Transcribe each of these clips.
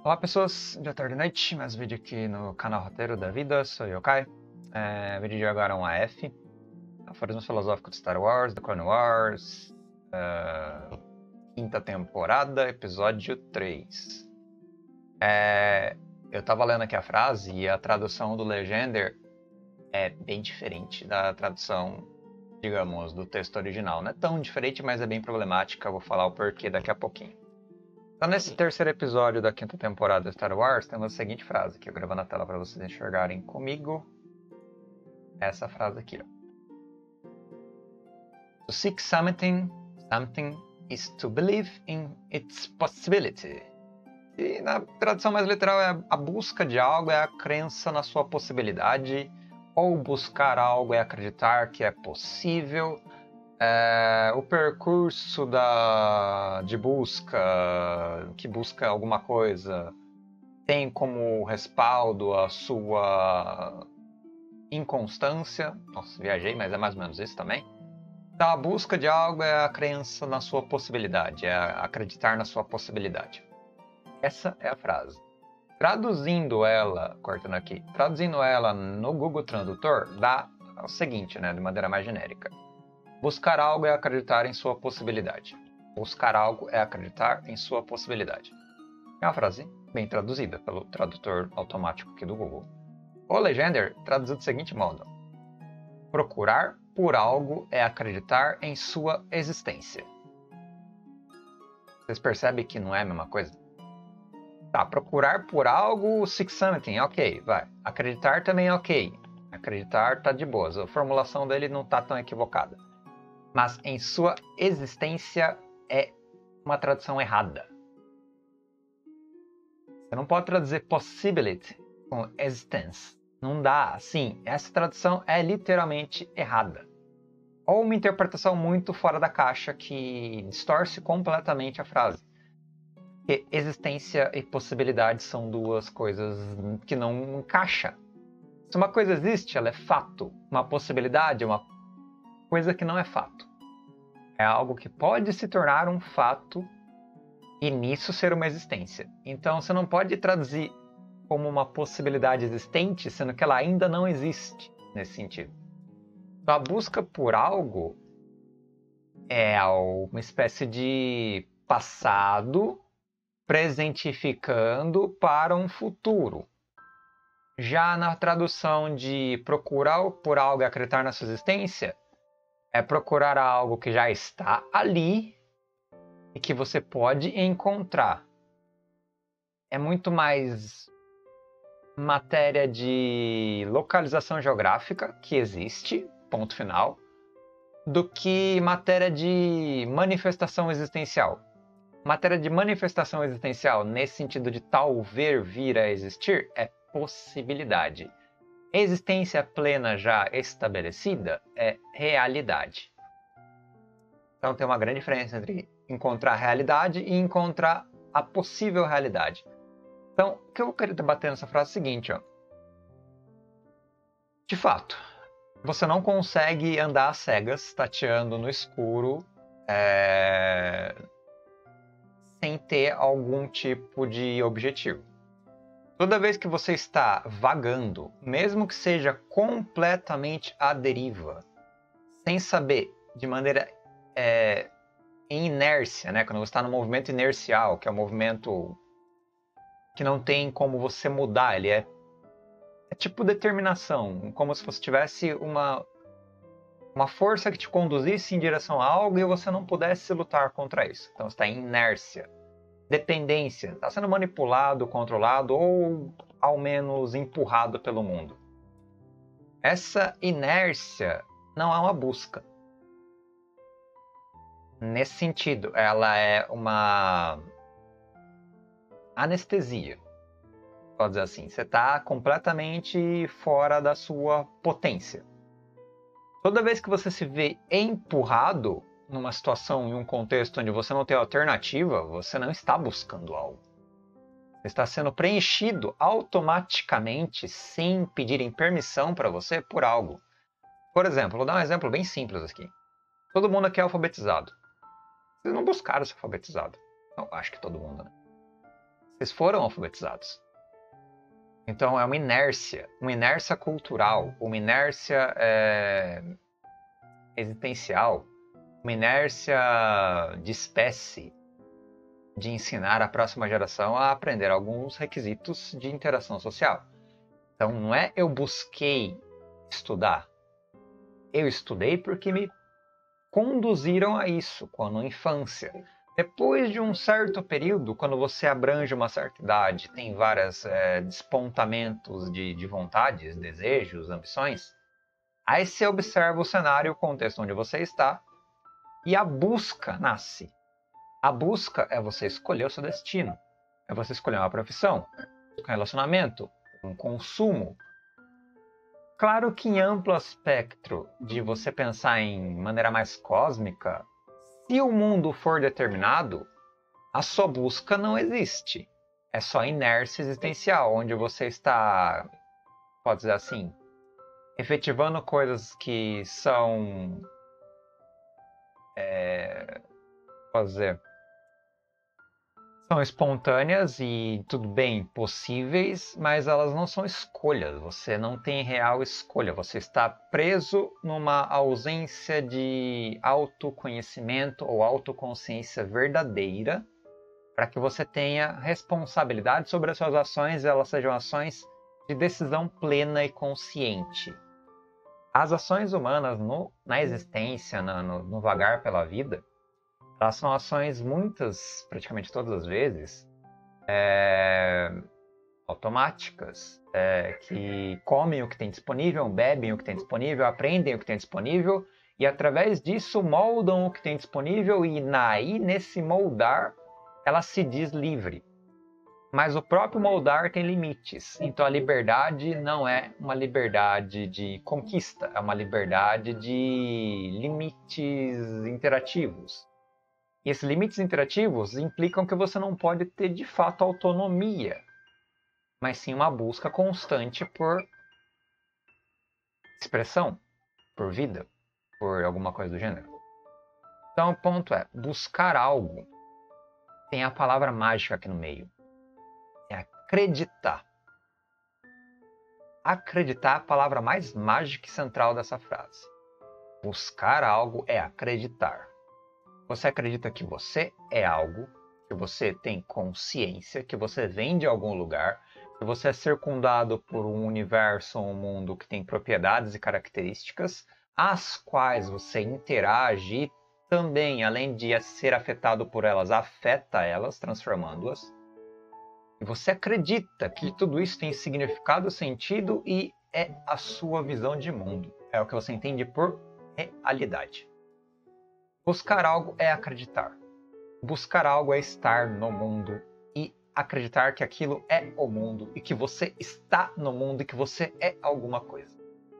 Olá pessoas, dia, tarde e noite, mais um vídeo aqui no canal Roteiro da Vida, sou Yokai. Vídeo de agora é um AF, Aforismo Filosófico de Star Wars, The Clone Wars, quinta temporada, episódio 3. Eu tava lendo aqui a frase e a tradução do Legender é bem diferente da tradução, digamos, do texto original. Não é tão diferente, mas é bem problemática, eu vou falar o porquê daqui a pouquinho. Então, nesse terceiro episódio da quinta temporada de Star Wars, temos a seguinte frase, que eu gravo na tela para vocês enxergarem comigo. Essa frase aqui, ó. To seek something is to believe in its possibility. E na tradução mais literal é a busca de algo é a crença na sua possibilidade, ou buscar algo é acreditar que é possível. O percurso de busca, que busca alguma coisa, tem como respaldo a sua inconstância. Nossa, viajei, mas é mais ou menos isso também. Então, a busca de algo é a crença na sua possibilidade, é acreditar na sua possibilidade. Essa é a frase. Traduzindo ela, cortando aqui, traduzindo ela no Google Tradutor, dá o seguinte, né, de maneira mais genérica. Buscar algo é acreditar em sua possibilidade. Buscar algo é acreditar em sua possibilidade. É uma frase bem traduzida pelo tradutor automático aqui do Google. O Legender traduziu do seguinte modo. Procurar por algo é acreditar em sua existência. Vocês percebem que não é a mesma coisa? Tá, procurar por algo, seek something, ok, vai. Acreditar também é ok. Acreditar tá de boas. A formulação dele não tá tão equivocada. Mas em sua existência é uma tradução errada. Você não pode traduzir possibility com existence. Não dá assim. Essa tradução é literalmente errada. Ou uma interpretação muito fora da caixa que distorce completamente a frase. Porque existência e possibilidade são duas coisas que não encaixam. Se uma coisa existe, ela é fato. Uma possibilidade é uma coisa que não é fato. É algo que pode se tornar um fato e nisso ser uma existência. Então você não pode traduzir como uma possibilidade existente, sendo que ela ainda não existe nesse sentido. Então a busca por algo é uma espécie de passado presentificando para um futuro. Já na tradução de procurar por algo e acreditar na sua existência, é procurar algo que já está ali e que você pode encontrar. É muito mais matéria de localização geográfica, que existe, ponto final, do que matéria de manifestação existencial. Matéria de manifestação existencial, nesse sentido de talvez vir a existir, é possibilidade. Existência plena já estabelecida é realidade. Então tem uma grande diferença entre encontrar a realidade e encontrar a possível realidade. Então, o que eu queria debater nessa frase é o seguinte, ó. De fato, você não consegue andar às cegas, tateando no escuro, sem ter algum tipo de objetivo. Toda vez que você está vagando, mesmo que seja completamente à deriva, sem saber, de maneira em inércia, né? Quando você está no movimento inercial, que é um movimento que não tem como você mudar, ele é tipo determinação, como se você tivesse uma força que te conduzisse em direção a algo e você não pudesse lutar contra isso. Então você está em inércia. Dependência, está sendo manipulado, controlado ou ao menos empurrado pelo mundo. Essa inércia não é uma busca. Nesse sentido, ela é uma anestesia. Pode dizer assim, você está completamente fora da sua potência. Toda vez que você se vê empurrado numa situação, em um contexto onde você não tem alternativa, você não está buscando algo. Você está sendo preenchido automaticamente, sem pedirem permissão para você, por algo. Por exemplo, vou dar um exemplo bem simples aqui. Todo mundo aqui é alfabetizado. Vocês não buscaram ser alfabetizado. Não, acho que todo mundo, né? Vocês foram alfabetizados. Então é uma inércia cultural, uma inércia existencial, uma inércia de espécie de ensinar a próxima geração a aprender alguns requisitos de interação social. Então não é eu busquei estudar, eu estudei porque me conduziram a isso quando infância. Depois de um certo período, quando você abrange uma certa idade, tem vários despontamentos de vontades, desejos, ambições, aí você observa o cenário, o contexto onde você está, e a busca nasce. A busca é você escolher o seu destino, é você escolher uma profissão, um relacionamento, um consumo. Claro que em amplo espectro de você pensar em maneira mais cósmica, se o mundo for determinado, a sua busca não existe. É só inércia existencial, onde você está, pode dizer assim, efetivando coisas que são, pode dizer, são espontâneas e tudo bem, possíveis, mas elas não são escolhas. Você não tem real escolha. Você está preso numa ausência de autoconhecimento ou autoconsciência verdadeira para que você tenha responsabilidade sobre as suas ações e elas sejam ações de decisão plena e consciente. As ações humanas na existência, no vagar pela vida, elas são ações praticamente todas as vezes, automáticas, que comem o que tem disponível, bebem o que tem disponível, aprendem o que tem disponível e através disso moldam o que tem disponível e nesse moldar ela se diz livre. Mas o próprio moldar tem limites, então a liberdade não é uma liberdade de conquista, é uma liberdade de limites interativos. E esses limites interativos implicam que você não pode ter de fato autonomia, mas sim uma busca constante por expressão, por vida, por alguma coisa do gênero. Então o ponto é, buscar algo tem a palavra mágica aqui no meio. É acreditar. Acreditar é a palavra mais mágica e central dessa frase. Buscar algo é acreditar. Você acredita que você é algo, que você tem consciência, que você vem de algum lugar, que você é circundado por um universo, um mundo que tem propriedades e características, às quais você interage e também, além de ser afetado por elas, afeta elas, transformando-as. E você acredita que tudo isso tem significado, sentido e é a sua visão de mundo. É o que você entende por realidade. Buscar algo é acreditar. Buscar algo é estar no mundo e acreditar que aquilo é o mundo e que você está no mundo e que você é alguma coisa.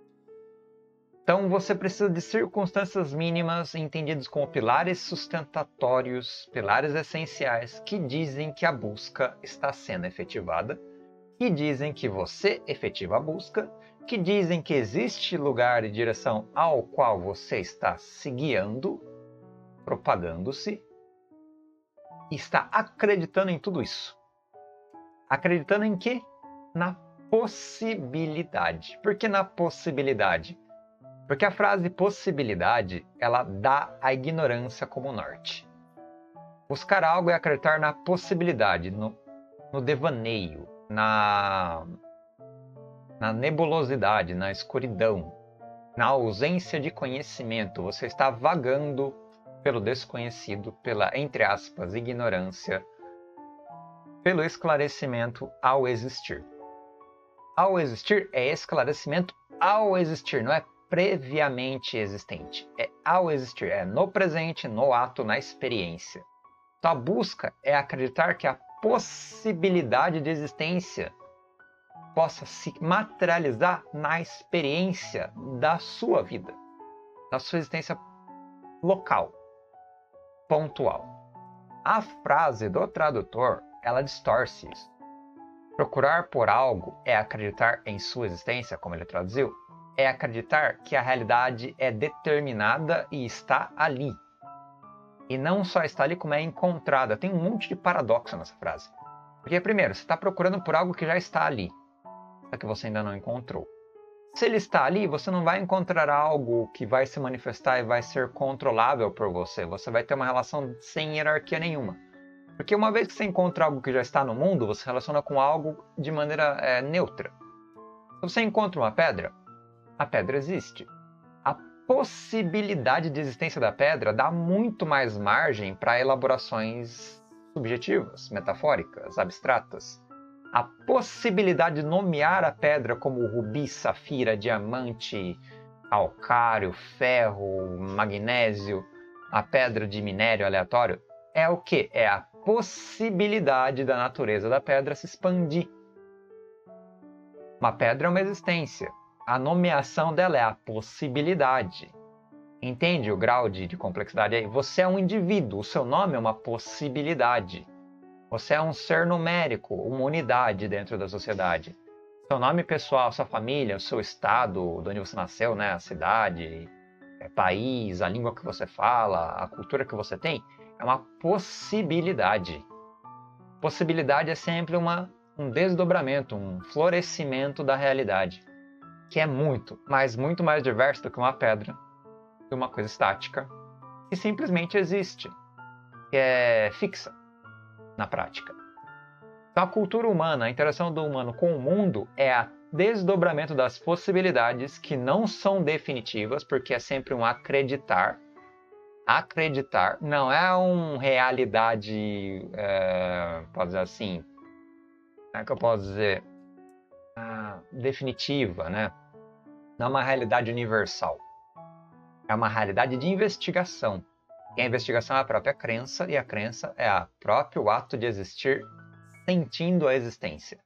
Então você precisa de circunstâncias mínimas entendidas como pilares sustentatórios, pilares essenciais que dizem que a busca está sendo efetivada, que dizem que você efetiva a busca, que dizem que existe lugar e direção ao qual você está se guiando, propagando-se, e está acreditando em tudo isso. Acreditando em quê? Na possibilidade. Por que na possibilidade? Porque a frase possibilidade, ela dá a ignorância como norte. Buscar algo é acreditar na possibilidade, no devaneio, na nebulosidade, na escuridão, na ausência de conhecimento. Você está vagando pelo desconhecido, pela, entre aspas, ignorância, pelo esclarecimento ao existir. Ao existir é esclarecimento ao existir, não é previamente existente. É ao existir, é no presente, no ato, na experiência. Então a busca é acreditar que a possibilidade de existência possa se materializar na experiência da sua vida, da sua existência local, pontual. A frase do tradutor, ela distorce isso. Procurar por algo é acreditar em sua existência, como ele traduziu, é acreditar que a realidade é determinada e está ali. E não só está ali, como é encontrada. Tem um monte de paradoxo nessa frase. Porque, primeiro, você está procurando por algo que já está ali, só que você ainda não encontrou. Se ele está ali, você não vai encontrar algo que vai se manifestar e vai ser controlável por você. Você vai ter uma relação sem hierarquia nenhuma. Porque uma vez que você encontra algo que já está no mundo, você relaciona com algo de maneira neutra. Se você encontra uma pedra, a pedra existe. A possibilidade de existência da pedra dá muito mais margem para elaborações subjetivas, metafóricas, abstratas. A possibilidade de nomear a pedra como rubi, safira, diamante, calcário, ferro, magnésio, a pedra de minério aleatório, é o quê? É a possibilidade da natureza da pedra se expandir. Uma pedra é uma existência. A nomeação dela é a possibilidade. Entende o grau de complexidade aí? Você é um indivíduo, o seu nome é uma possibilidade. Você é um ser numérico, uma unidade dentro da sociedade. Seu nome pessoal, sua família, o seu estado, de onde você nasceu, né? A cidade, país, a língua que você fala, a cultura que você tem, é uma possibilidade. Possibilidade é sempre um desdobramento, um florescimento da realidade, que é muito mais diverso do que uma pedra, de uma coisa estática, que simplesmente existe, que é fixa na prática. Então, a cultura humana, a interação do humano com o mundo é o desdobramento das possibilidades que não são definitivas, porque é sempre um acreditar. Acreditar não é uma realidade, pode dizer assim, como é que eu posso dizer, definitiva, né? Não é uma realidade universal. É uma realidade de investigação. E a investigação é a própria crença, e a crença é o próprio ato de existir sentindo a existência.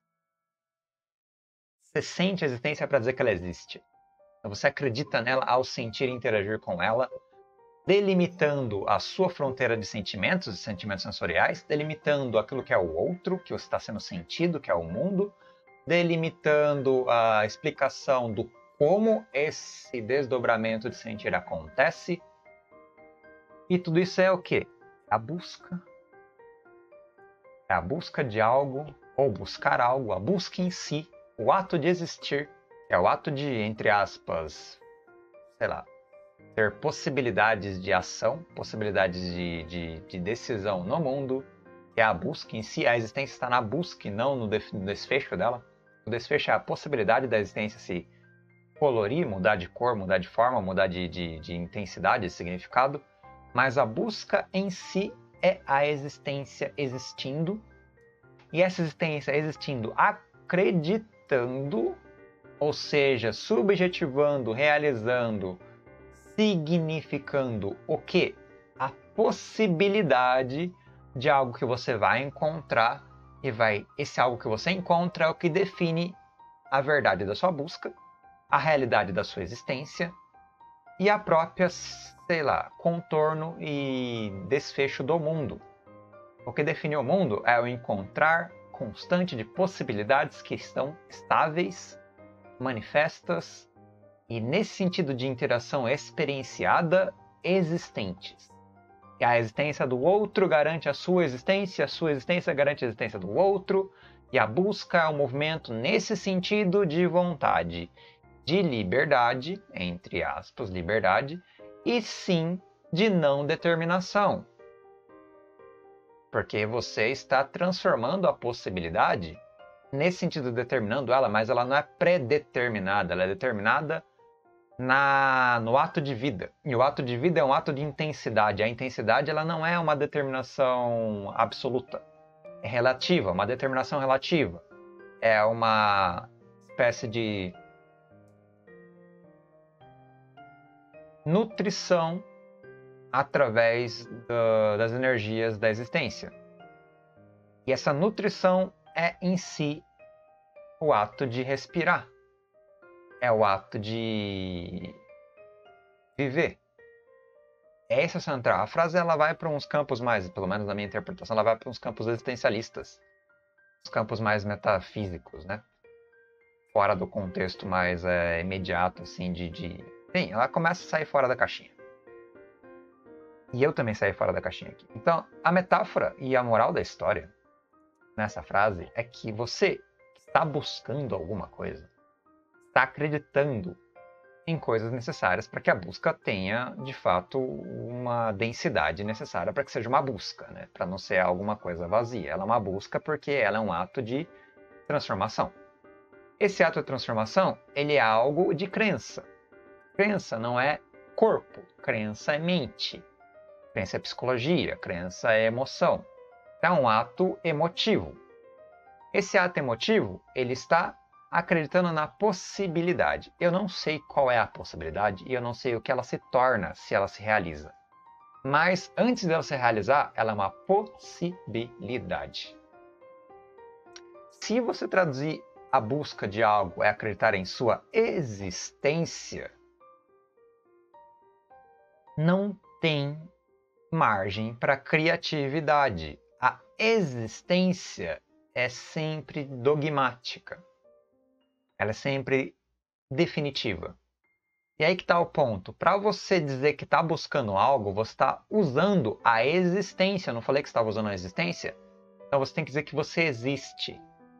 Você sente a existência para dizer que ela existe. Então você acredita nela ao sentir e interagir com ela, delimitando a sua fronteira de sentimentos sensoriais, delimitando aquilo que é o outro, que está sendo sentido, que é o mundo, delimitando a explicação do como esse desdobramento de sentir acontece. E tudo isso é o quê? A busca. É a busca de algo, ou buscar algo, a busca em si, o ato de existir, é o ato de, entre aspas, sei lá, ter possibilidades de ação, possibilidades de decisão no mundo, é a busca em si, a existência está na busca e não no desfecho dela. O desfecho é a possibilidade da existência se colorir, mudar de cor, mudar de forma, mudar de intensidade, de significado, mas a busca em si é a existência existindo, e essa existência existindo acreditando, ou seja, subjetivando, realizando, significando o quê? A possibilidade de algo que você vai encontrar, e esse algo que você encontra é o que define a verdade da sua busca, a realidade da sua existência e a própria, sei lá, contorno e desfecho do mundo. O que define o mundo é o encontrar constante de possibilidades que estão estáveis, manifestas e, nesse sentido de interação experienciada, existentes. E a existência do outro garante a sua existência garante a existência do outro, e a busca é um movimento nesse sentido de vontade, de liberdade, entre aspas, liberdade, e sim de não determinação. Porque você está transformando a possibilidade, nesse sentido determinando ela, mas ela não é predeterminada, ela é determinada no ato de vida. E o ato de vida é um ato de intensidade. A intensidade ela não é uma determinação absoluta, é relativa, uma determinação relativa. É uma espécie de nutrição através das energias da existência. E essa nutrição é em si o ato de respirar. É o ato de viver. Essa é central. A frase ela vai para uns campos mais, pelo menos na minha interpretação, ela vai para uns campos existencialistas. Os campos mais metafísicos, né? Fora do contexto mais imediato, assim, Sim, ela começa a sair fora da caixinha. E eu também saí fora da caixinha aqui. Então, a metáfora e a moral da história nessa frase é que você está buscando alguma coisa, está acreditando em coisas necessárias para que a busca tenha, de fato, uma densidade necessária para que seja uma busca, né? Para não ser alguma coisa vazia. Ela é uma busca porque ela é um ato de transformação. Esse ato de transformação, ele é algo de crença. Crença não é corpo, crença é mente. Crença é psicologia, crença é emoção. É um ato emotivo. Esse ato emotivo, ele está acreditando na possibilidade. Eu não sei qual é a possibilidade e eu não sei o que ela se torna se ela se realiza. Mas antes dela se realizar, ela é uma possibilidade. Se você traduzir a busca de algo é acreditar em sua existência, não tem margem para criatividade. A existência é sempre dogmática. Ela é sempre definitiva. E aí que está o ponto. Para você dizer que está buscando algo, você está usando a existência. Eu não falei que você estava usando a existência? Então você tem que dizer que você existe.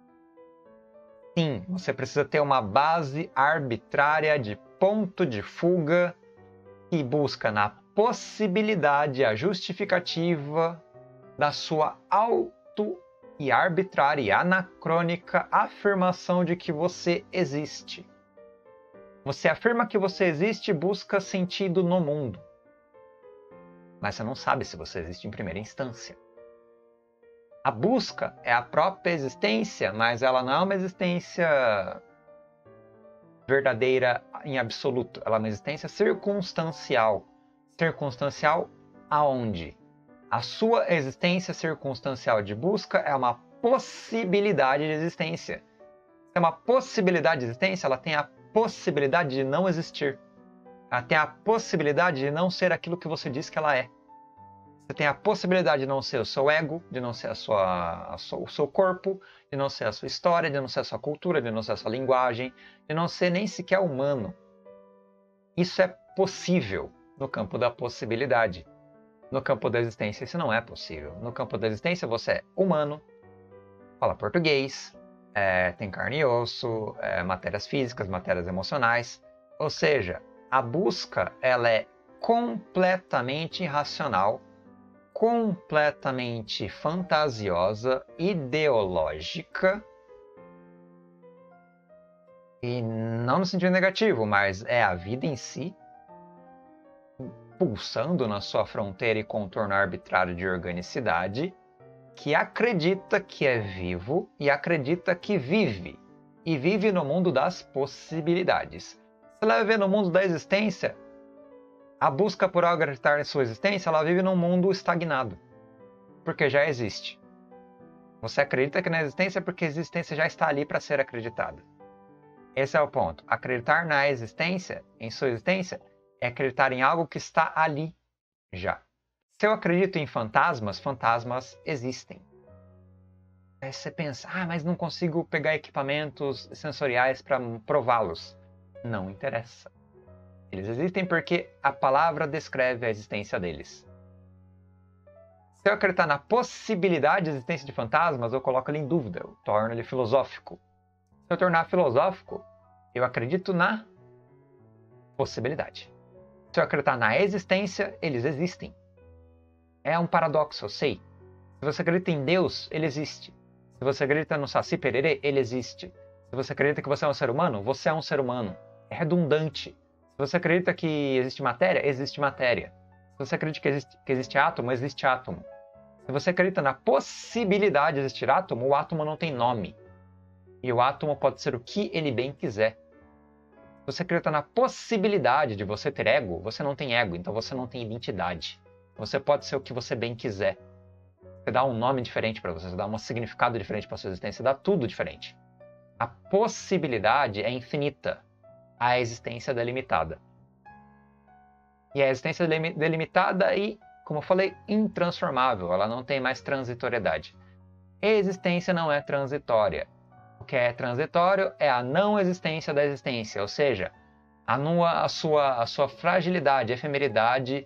Sim, você precisa ter uma base arbitrária de ponto de fuga que busca na possibilidade, a justificativa da sua e arbitrária e anacrônica afirmação de que você existe. Você afirma que você existe e busca sentido no mundo. Mas você não sabe se você existe em primeira instância. A busca é a própria existência, mas ela não é uma existência verdadeira em absoluto. Ela é uma existência circunstancial. Circunstancial aonde? A sua existência circunstancial de busca é uma possibilidade de existência. Se é uma possibilidade de existência, ela tem a possibilidade de não existir. Ela tem a possibilidade de não ser aquilo que você diz que ela é. Você tem a possibilidade de não ser o seu ego, de não ser o seu corpo, de não ser a sua história, de não ser a sua cultura, de não ser a sua linguagem, de não ser nem sequer humano. Isso é possível no campo da possibilidade. No campo da existência, isso não é possível. No campo da existência, você é humano, fala português, tem carne e osso, matérias físicas, matérias emocionais. Ou seja, a busca ela é completamente irracional, completamente fantasiosa, ideológica, e não no sentido negativo, mas é a vida em si pulsando na sua fronteira e contorno arbitrário de organicidade, que acredita que é vivo e acredita que vive, e vive no mundo das possibilidades. Se ela vive no mundo da existência, a busca por algo acreditar em sua existência, ela vive num mundo estagnado, porque já existe. Você acredita que na existência porque a existência já está ali para ser acreditada. Esse é o ponto. Acreditar na existência, em sua existência, é acreditar em algo que está ali já. Se eu acredito em fantasmas, fantasmas existem. Aí você pensa, mas não consigo pegar equipamentos sensoriais para prová-los. Não interessa. Eles existem porque a palavra descreve a existência deles. Se eu acreditar na possibilidade de existência de fantasmas, eu coloco ele em dúvida, eu torno ele filosófico. Se eu tornar filosófico, eu acredito na possibilidade. Se eu acreditar na existência, eles existem. É um paradoxo, eu sei. Se você acredita em Deus, ele existe. Se você acredita no Saci Pererê, ele existe. Se você acredita que você é um ser humano, você é um ser humano. É redundante. Se você acredita que existe matéria, existe matéria. Se você acredita que existe átomo, existe átomo. Se você acredita na possibilidade de existir átomo, o átomo não tem nome. E o átomo pode ser o que ele bem quiser. Se você acredita na possibilidade de você ter ego, você não tem ego, então você não tem identidade. Você pode ser o que você bem quiser. Você dá um nome diferente para você dá um significado diferente para sua existência, dá tudo diferente. A possibilidade é infinita, a existência é delimitada. E a existência é delimitada e, como eu falei, intransformável, ela não tem mais transitoriedade. A existência não é transitória. O que é transitório é a não existência da existência, ou seja, anula a sua fragilidade, efemeridade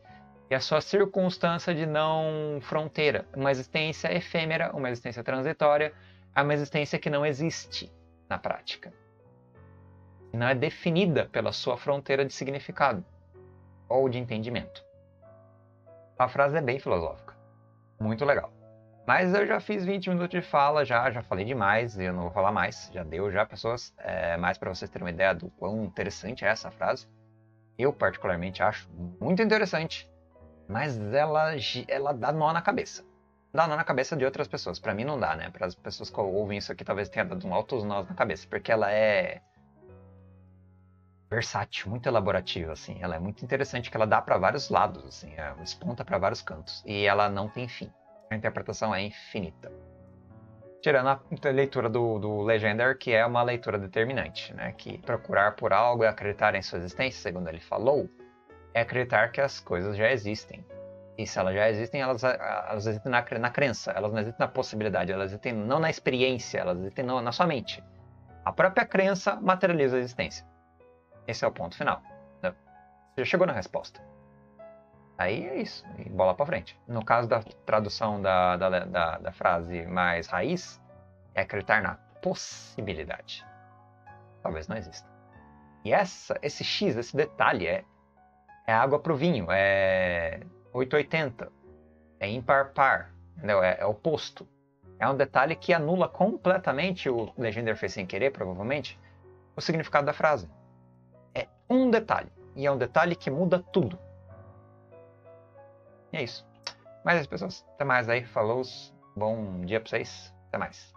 e a sua circunstância de não fronteira, uma existência efêmera, uma existência transitória, é uma existência que não existe na prática. Não é definida pela sua fronteira de significado ou de entendimento. A frase é bem filosófica, muito legal. Mas eu já fiz 20 minutos de fala, já falei demais, eu não vou falar mais, já deu já, pessoas, mais para vocês terem uma ideia do quão interessante é essa frase. Eu particularmente acho muito interessante, mas ela dá nó na cabeça. Dá nó na cabeça de outras pessoas, para mim não dá, né? Para as pessoas que ouvem isso aqui talvez tenha dado altos nós na cabeça, porque ela é versátil, muito elaborativa, assim. Ela é muito interessante, que ela dá para vários lados, assim, desponta para vários cantos, e ela não tem fim. A interpretação é infinita. Tirando a leitura do Legender, que é uma leitura determinante, né? Que procurar por algo e acreditar em sua existência, segundo ele falou, é acreditar que as coisas já existem. E se elas já existem, elas existem na crença, elas não existem na possibilidade, elas existem não na experiência, elas existem na sua mente. A própria crença materializa a existência. Esse é o ponto final. Você já chegou na resposta. Aí é isso, e bola pra frente. No caso da tradução da frase mais raiz, é acreditar na possibilidade. Talvez não exista. E esse X, esse detalhe, é água pro vinho, é 880, é ímpar par, entendeu? É oposto. É um detalhe que anula completamente, o Legender fez sem querer, provavelmente, o significado da frase. É um detalhe, e é um detalhe que muda tudo. E é isso. Mas é isso, pessoas. Até mais aí. Falou. Bom dia pra vocês. Até mais.